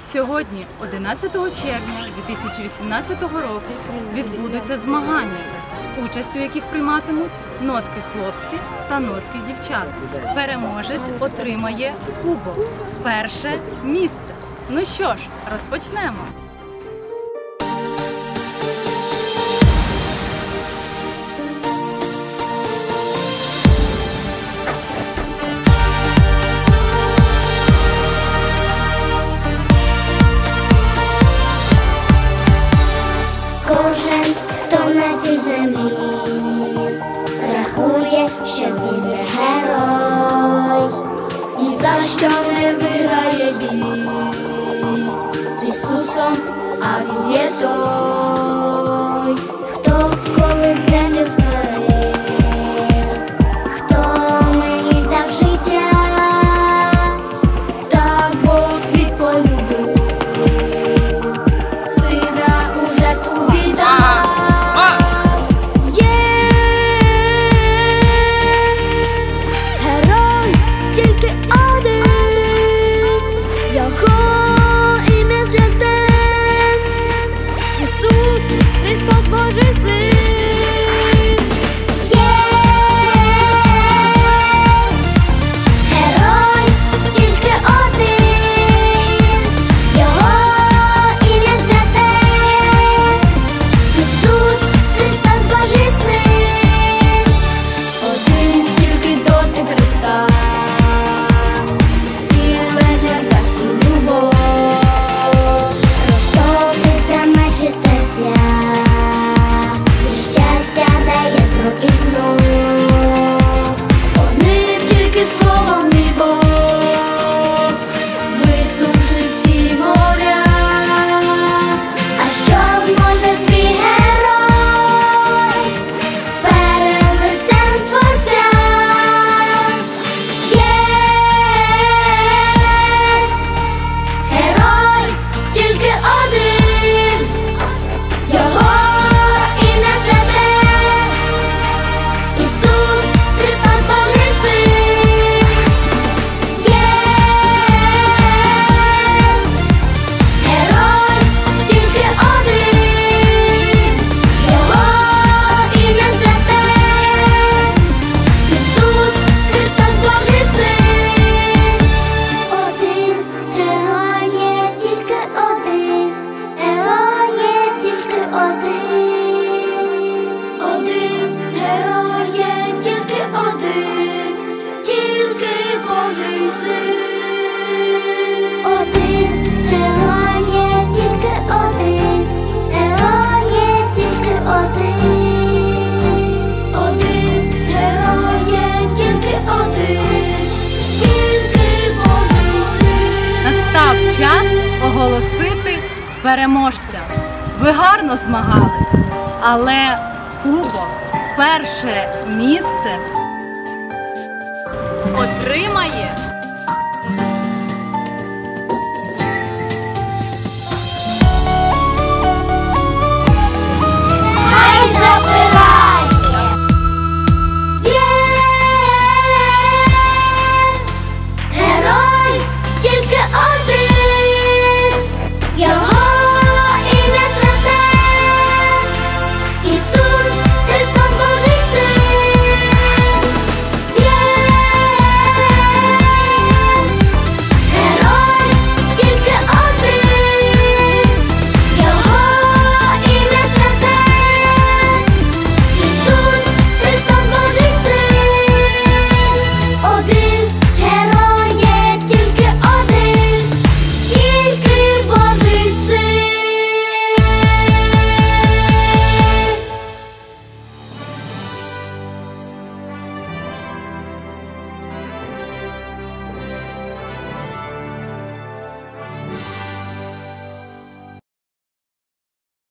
Сьогодні, 11 червня 2018 року, відбудуться змагання, участь у яких прийматимуть нотки хлопці та нотки дівчат. Переможець отримає кубок. Перше місце. Ну що ж, розпочнемо. Кожен, хто на цій землі, рахує, що він є герой, ні за що не виграє бій з Ісусом, а Він є той, хто коли землю створив, хто мені дав життя, так Бог світ полюбив, Сина у жертву віддав. Є герой тільки один, Його ім'я святе, Ісус Христос Божий Син. є герой тільки один, його ім'я святе, Ісус Христос Божий Син. Один тільки доти Христа, зцілення дасть і любов. Розтопиться наші серця, і щастя дає знов і знов. Одним тільки словом мій Бог висушив всі моря. А що зможе твій герой перед лицем Творця? Є герой тільки один, його ім'я святе, Ісус Христос Божий Син. Є герой тільки один, його ім'я святе, Ісус Христос Божий Син. Один герой є тільки один, герой є тільки один. Один герой є тільки один, тільки Божий Син. Один герой є тільки один, герой є тільки один. Один герой є тільки один, тільки Божий Син. Настав час оголосити переможця. Ви гарно змагались, але кубок, перше місце отримає